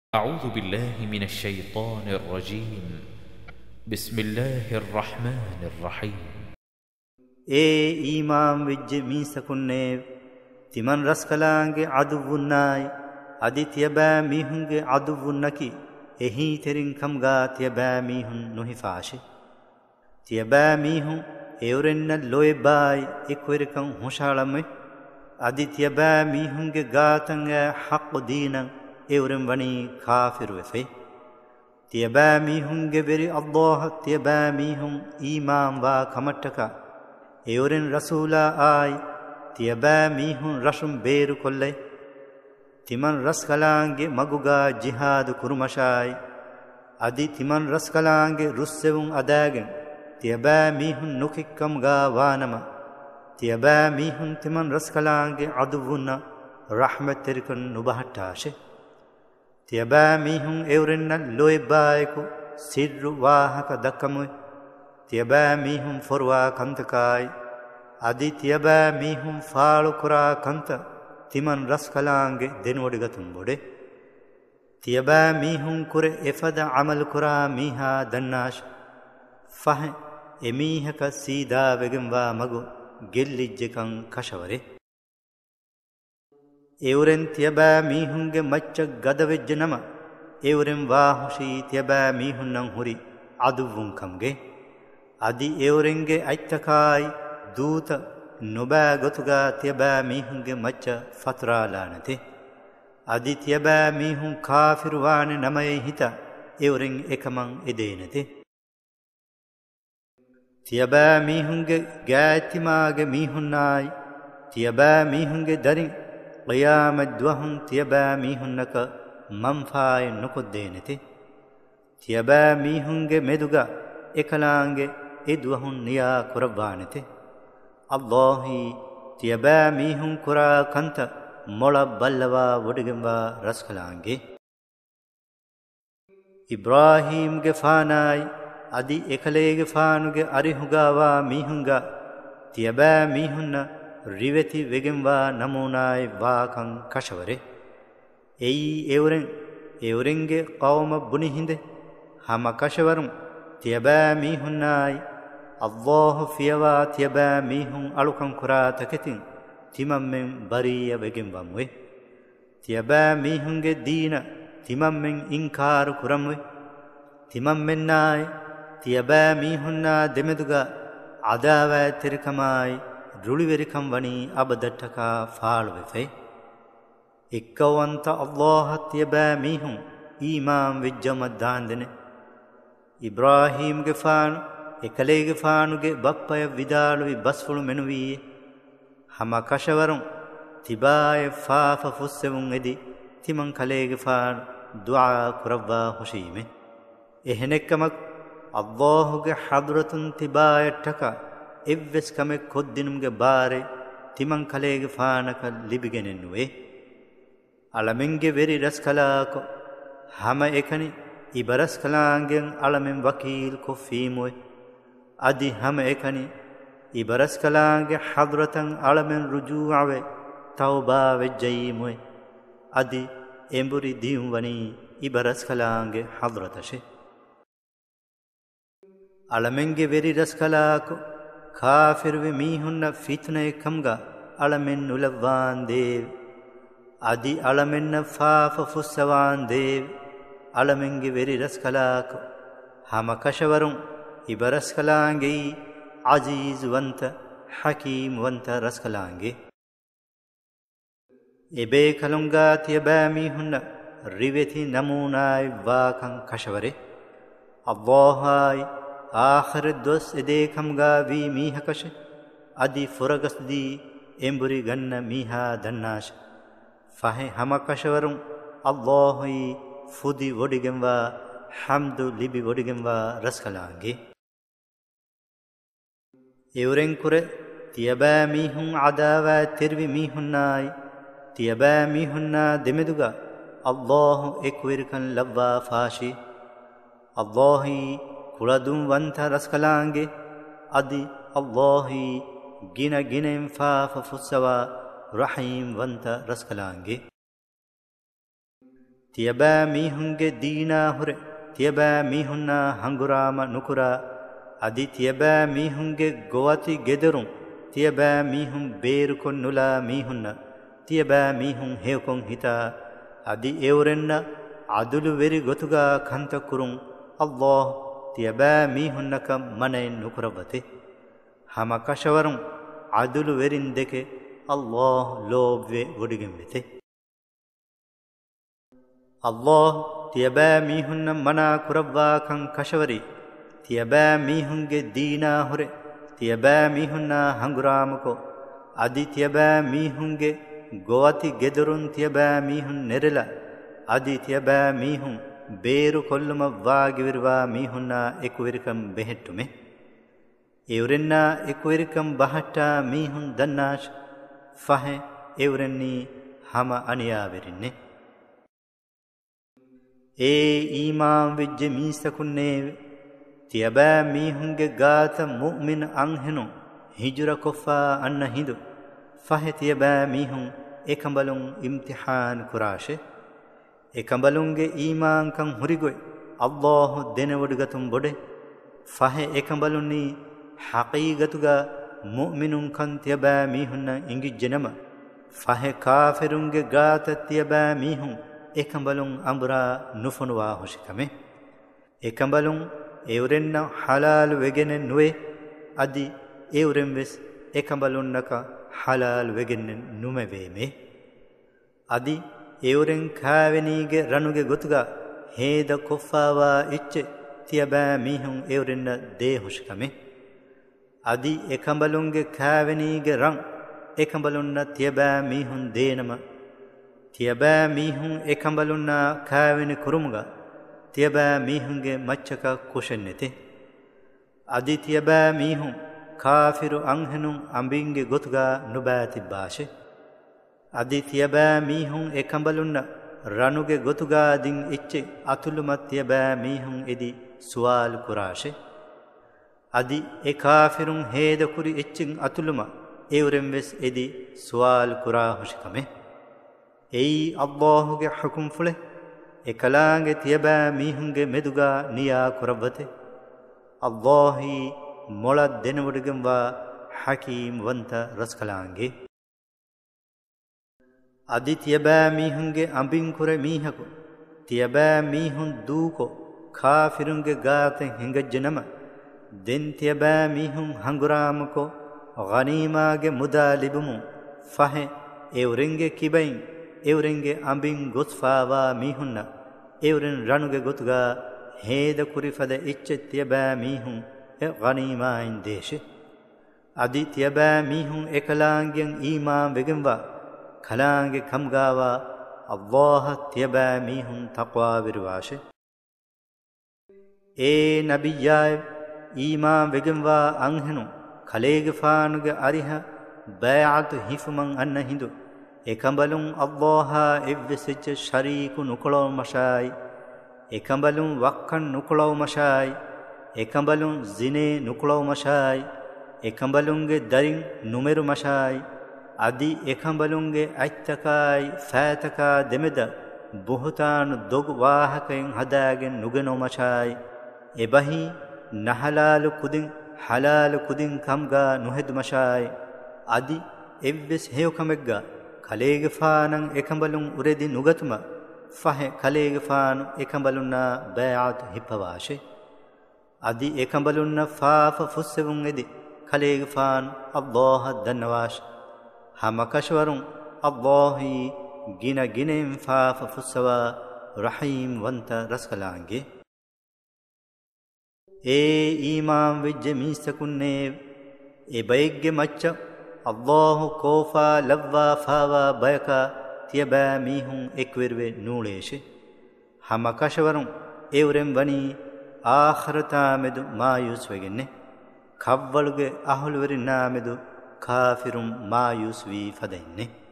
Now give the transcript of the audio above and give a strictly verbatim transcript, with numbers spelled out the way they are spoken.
أعوذ بالله من الشيطان الرجيم. بسم الله الرحمن الرحيم. اے ایمان وج میسکنے تمن رسکلانگے عدوُنائی ادی تیبا میہنگے عدوُنکی اہی ترین کمگا تیبا میہن نوحفاشے تیبا میہن ایورن لوئے بائی اکورکن ہوشالمے ادی تیبا میہنگے گاتنگے حق دینن ایورن ونی کافر وفے تیبا میہنگے بری اللہ تیبا میہن ایمان وا کمٹکا ایورن رسولا آئی تیبا میہن رشم بیرو کلے تمن رسکلانگے مگوگا جہاد کرمشائی ادی تمن رسکلانگے رسون اداگن تیبا میہن نککم گا وانما تیبا میہن تمن رسکلانگے عدونا رحمت ترکن نبہٹاشے تیبا میہن ایورن لوئے بائیکو سر واہک دکموے تیبا میہن فروا کنتکائی ادی تیبا میہن فالو کرا کنت تمن رسکلانگے دنوڑگتن بوڑے تیبا میہن کرے افد عمل کرا میہا دناش فہن امیہک سیدھا وگنوا مگو گلجکن کشورے ایورن تیبا میہنگے مچک گدوج نما ایورن واہشی تیبا میہنن ہوری عدوون کمگے ادی ایورنگے ایتکائی دوت نوبا گتگا تیبا میہنگے مچ فترا لانتے ادی تیبا میہن کافر وان نمے ہتا ایورن ایکمن ادینتے تیبا میہنگے گیتماگ میہنائی تیبا میہنگے درن قیامت دوہن تیبا میہنک منفائی نکدینتے تیبا میہنگے میدگا اکلانگے ادوہن نیا کربانتے اللہی تیبا میہن کرا کنت مولا بلوا وڈگنوا رسکلانگے ابراہیم گے فانائی ادی اکلے گے فانگے ارہگاوا میہنگا تیبا میہن ریوتی وگنوا نمونائی واکن کشورے ایئی ایورن ایورنگے قوم بنی ہندے ہم کشورم تیبا میہنائی اللہ فیوا تیبا میہن الکن کرا تکتن تمم من بری وگنواموے تیبا میہنگے دین تمم من انکار کرموے تمم من نائی تیبا میہننا دمدگا عداوہ ترکمائی رُಳಿವೆರಿಕಂ ವನಿ ಅಬದಟ್ಟಕ ಫಾಳುವೆಫೆ ಇಕ್ಕವಂತ ಅಲ್ಲಾಹ ತ್ಯಬಾ ಮೀಹುಂ ಈಮಾನ್ ವಿಜ್ಜಮದ್ದಾಂದನೆ ಇಬ್ರಾಹೀಮ್ಗೆ ಫಾನು ಎಕಲೇಗೆ ಫಾನುಗೆ ಬಪ್ಪಯ ವಿದಾಳುವಿ ಬಸ್ಫುಳು ಮೆನುವಿಯೆ ಹಮ ಕಶವರುಂ ತಿಬಾಯ ಫಾಫ ಫುಸ್ಸೆವುಂ ಎದಿ ತಿಮಂ ಕಲೇಗೆ ಫಾನು ದುಆ ಕುರವ್ವಾ ಹುಶೀಮೆ ಎಹೆನೆಕ್ಕಮಕ್ ಅಲ್ಲಾಹುಗೆ ಹದ್ರತುನ್ ತಿಬಾಯಟ್ಟಕ ಎವ್ವೆಸ್ ಕಮೆ ಕೊದ್ದಿನುಮ್ಗೆ ಬಾರೆ ತಿಮಂ ಕಲೆಗೆ ಫಾನಕ ಲಿಬಿಗೆನೆನ್ನುವೆ ಅಳಮೆಂಗೆ ವೆರಿ ರಸ್ಕಲಾಕೊ ಹಮ ಎಕನಿ ಇಬರಸ್ಕಲಾಂಗೆಂ ಅಳಮೆಂ ವಕೀಲ್ ಕೊಫೀಮುವೆ ಅದಿ ಹಮ ಎಕನಿ ಇಬರಸ್ಕಲಾಂಗೆ ಹದ್ರತಂ ಅಳಮೆಂ ರುಜೂಅವೆ ತೌಬಾ ವೆಜ್ಜಯೀಮುವೆ ಅದಿ ಎಂಬುರಿ ದಿಯುಂವನಿ ಇಬರಸ್ಕಲಾಂಗೆ ಹದ್ರತಶೆ ಅಳಮೆಂಗೆ ವೆರಿ ರಸ್ಕಲಾಕೊ ಕಾಫಿರ್ ವಿ ಮೀಹುನ್ನ ಫಿತ್ನೆ ಕಮ್ಗ ಅಳಮೆನ್ ನುಲವ್ವಾನ್ ದೇವ್ ಅದಿ ಅಳಮೆನ್ನ ಫಾಫ ಫುಸ್ಸವಾನ್ ದೇವ್ ಅಳಮೆಂಗೆ ವೆರಿ ರಸ್ಕಲಾಕ ಹಮ ಕಶವರುಂ ಇಬರಸ್ಕಲಾಂಗೆ ಅಜೀಜ್ ವಂತ ಹಕೀಮ್ ವಂತ ರಸ್ಕಲಾಂಗೆ ಎಬೇ ಕಲುಂಗಾ ತಿಯಬಾ ಮೀಹುನ್ನ ರಿವೆತಿ ನಮೂನಾಯ್ ವಾಕಂ ಕಶವರೆ ಅಲ್ಲಾಹಾಯ್ ಆಖರ್ ದೊಸ್ ಎದೇಕಂಗಾ ವಿ ಮೀಹಕಶೆ ಅದಿ ಫುರಗಸ್ದಿ ಎಂಬುರಿ ಗನ್ನ ಮೀಹಾ ದನ್ನಾಶ ಫಹೆ ಹಮ ಕಶವರುಂ ಅಲ್ಲಾಹಿ ಫುದಿ ಒಡಿಗೆಂವಾ ಹಮ್ದು ಲಿಬಿ ಒಡಿಗೆಂವಾ ರಸ್ಕಲಾಂಗೆ ಎವರೆಂ ಕುರೆ ತಿಯಬಾ ಮೀಹುಂ ಅದಾವಾ ತಿರ್ವಿ ಮೀಹುನ್ನಾಯ್ ತಿಯಬಾ ಮೀಹುನ್ನಾ ದೆಮೆದುಗ ಅಲ್ಲಾಹು ಎಕ್ವಿರ್ಕನ್ ಲವ್ವಾ ಫಾಶಿ ಅಲ್ಲಾಹಿ ಕುಳದುಂ ವಂತ ರಸ್ಕಲಾಂಗೆ ಅದಿ ಅಲ್ಲಾಹಿ ಗಿನ ಗಿನೆಂ ಫಾಫ ಫುಸ್ಸವ ರಹೀಂ ವಂತ ರಸ್ಕಲಾಂಗೆ තියබෑ මීහුන්ගේ දීනා හුර තියබෑ මීහුන්නා හංගුරාම නුකුරා අදි තියබෑ මීහුන්ගේ ගොවති ගෙදරුන් තියබෑ මීහුන් බේරුකොන් නුලා මීහුන්න තියබෑ මීහුන් හේකොන් හිතා අදි එවරෙන්න අදුළු වෙරි ගොතුගා කන්තකුරුන් අල්ලාහ් තියබෑ මීහුන්නක මනෙන් නුකරවතේ හම කෂවරුන් අදුළු වෙරින් දෙකේ අල්ලාහ් ලෝබ්වේ වඩිගෙන් වෙතේ අල්ලාහ් තියබෑ මීහුන්න මනා කුරව්වාකන් කෂවරි තියබෑ මීහුන්ගේ දීනා හොරෙ තියබෑ මීහුන්නා හංගුරාමකෝ අදි තියබෑ මීහුන්ගේ ගොවති ගෙදරුන් තියබෑ මීහුන් නෙරලා අදි තියබෑ මීහුන් බේරු කොල්ලම වාගිවිරවා මීහුන්නා එකුවිරිකම් බෙහෙට්ටුමේ එවරෙන්නා එකුවිරිකම් බහට්ටා මීහුන් දන්නාශ ෆහෙ එවරෙන්නී හම අනියාවෙරින්නේ ඒ ඊමාම් වෙජ්ජ මීසකුන්නේ තියබෑ මීහුන්ගේ ගාත මුමින් අංහෙනු හිජුර කොෆා අන්න හිඳු ෆහෙ තියබෑ මීහුන් එකඹලුන් ඉම්තිහාන් කුරාෂේ එකඹලුන්ගේ ඊමාංකන් හුරිගොයි අල්ලාහ් දෙනවඩුගතුම් බොඩේ ෆහෙ එකඹලුන්නී හකීගතුගා මුමිනුන් කන් තියබෑ මීහුන්න ඉංගිජ්ජනම ෆහෙ කාෆිරුන්ගේ ගාත තියබෑ මීහුන් එකඹලුන් අඹරා නුෆනුවා හොෂිකමේ එකඹලුන් එවරෙන්න හලාල් වෙගෙන නුවේ අදි එවරෙන් වෙස් එකඹලුන්නක හලාල් වෙගෙන නුමෙවේමේ අදි එවරෙන් කාවෙනීගේ රණුගේ ගොතුගා හේද කොෆාවා ඉච්චේ තියබෑ මීහුන් එවරෙන්න දේ හොෂිකමේ අදි එකඹලුන්ගේ කාවෙනීගේ රන් එකඹලුන්න තියබෑ මීහුන් දේනම තියබෑ මීහුන් එකඹලුන්නා කාවෙනි කුරුමුගා තියබෑ මීහුන්ගේ මච්චක කුෂෙන්නෙතේ අදි තියබෑ මීහුන් කාෆිරු අංහෙනුන් අඹින්ගේ ගොතුගා නුබෑති භාෂේ අදි තියබෑ මීහුන් එකඹලුන්න රණුගේ ගොතුගා දින් ඉච්චේ අතුළුමත් තියබෑ මීහුන් එදි සුවාල් කුරාෂේ අදි ඒ කාෆිරුන් හේද කුරි ඉච්චින් අතුළුම එවරෙන් වෙස් එදි සුවාල් කුරා හොෂිකමේ එයි අල්ලාහ්ගේ හුකුම් ෆුලේ එකලාගේ තියබෑ මීහුන්ගේ මෙදුගා නියා කුරවතේ අල්ලාහි මොළත් දෙනවඩගෙන් වා හකීම් වන්ත රස්කලාංගේ අදි තියබෑ මීහුන්ගේ අඹින් කුර මීහකු තියබෑ මීහුන් දූකෝ කාෆිරුන්ගේ ගාතෙන් හිඟජ්ජනම දෙන් තියබෑ මීහුන් හංගුරාමකෝ ගනීමාගේ මුදා ලිබුමු ෆහෙ එවරෙන්ගේ කිබයින් එවරෙන්ගේ අඹින් ගොස්ෆාවා මීහුන්න එවරෙන් රණුගේ ගොතුගා හේද කුරිෆද ඉච්චෙත් තියබෑ මීහුන් එ ගනීමායින් දේශේ අදි තියබෑ මීහුන් එකලාංගෙන් ඊමාම් වෙගෙන්වා කලාංගේ කම්ගාවා අල්ලාහ් තියබෑ මීහුන් තක්වා විරවාෂේ ඒ නබියාය ඊමාම් වෙගෙන්වා අංහෙනු කලේගේ ෆානුගේ අරිහ බයඅත් හිෆමන් අන්න හිඳු එකඹලුන් අල්ලාහ් එව්වෙසෙච්ච ශරීකු නුකලව මෂායි එකඹලුන් වක්කන් නුකලව මෂායි එකඹලුන් ziනේ නුකලව මෂායි එකඹලුන්ගේ දරින් නුමෙරු මෂායි අදි එකඹලුන්ගේ අයිත්තකායි ෆෑතකා දෙමෙද බුහතානු දොග වාහකෙන් හදාගෙන නුගෙනෝ මෂායි එබහි නහලාලු කුදින් හලාලු කුදින් කම්ගා නුහෙදු මෂායි අදි එව්වෙස් හේවකමෙග්ගා කලේගේ ෆානං එකඹලුන් උරෙදි නුගතුම ෆහෙ කලේගේ ෆානු එකඹලුන්නා බයඅත් හිපවාෂේ අදි එකඹලුන්න ෆාෆ ෆුස්සෙවුන් එදි කලේගේ ෆානු අල්ලාහ් දන්නවාෂ හමකෂවරුන් අල්ලාහි ගින ගිනෙන් ෆාෆ ෆුස්සවා රහීම් වන්ත රස්කලාංගේ ඒ ඊමාම් වෙජ්ජ මීසකුන්නේ ඒ බයිග්ගේ මච්ච අල්ලාහ් කෝෆා ලව්වා ෆාවා බයකා තියබෑ මීහුන් එක්විරවේ නූලේෂේ හමකෂවරුන් එවරෙන් වනී ආඛරතාමෙදු මායුස් වෙගෙන්නේ කව්වලුගේ අහුලුවරින් නාමෙදු කාෆිරුම් මායුස් වී ෆදෙන්නේ